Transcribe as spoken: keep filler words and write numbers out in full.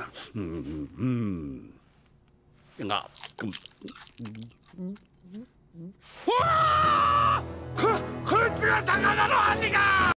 うんうんうんがうわー！ここいつが魚の箸か。